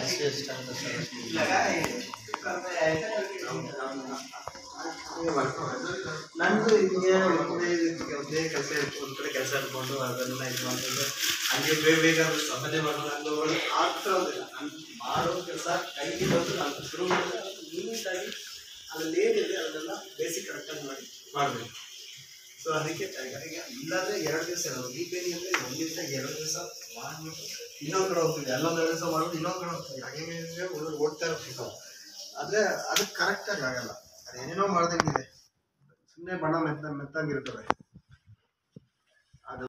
ನಂದು ಹಿಂಗೆ ಒಂದೇ ಕೆಲಸ ಒಂದು ಕಡೆ ಕೆಲಸ ಇಟ್ಕೊಂಡು ಅದನ್ನ ಇದು ಮಾಡ್ಕೊಂಡು ಹಂಗೆ ಬೇಗ ಸಂಪಾದನೆ ಮಾಡೋದು ನಂದು ಆಗ್ತಿರೋದಿಲ್ಲ. ನಾನು ಮಾಡೋ ಕೆಲಸ ಕೈಗೆ ಬಂದು ನಾನು ಶುರು ಮಾಡಿದ್ರೆ ನೀಟಾಗಿ ಅದ್ರಲ್ಲಿ ಏನಿದೆ ಅದನ್ನೆಲ್ಲ ಬೇಸಿಕ್ ಕರೆಕ್ಟಾಗಿ ಮಾಡಬೇಕು. ಸೊ ಅದಕ್ಕೆ ಇಲ್ಲಾಂದರೆ 2 ದಿವಸ ಇರೋದು ವೀಕೆಂಡ್ ಅಂದರೆ 1 ದಿವಸ 2 ದಿವಸ ಮಾಡಿಬಿಟ್ಟು ಇನ್ನೊಂದು ಕಡೆ ಹೋಗ್ತಿದ್ದೆ, ಅಲ್ಲೊಂದು 2 ದಿವಸ ಮಾಡ್ಬಿಟ್ಟು ಇನ್ನೊಂದು ಕಡೆ ಹೋಗ್ತಿದ್ದೆ. ಹಾಗೆ ಹುಡುಗರು ಓಡ್ತಾ ಇರ್ಬೇಕು. ಆದರೆ ಅದಕ್ಕೆ ಕರೆಕ್ಟಾಗಿ ಆಗಲ್ಲ. ಅದೇನೇನೋ ಮಾಡ್ದಂಗಿದೆ, ಸುಮ್ಮನೆ ಬಣ್ಣ ಮೆತ್ತಂಗಿರ್ತವೆ.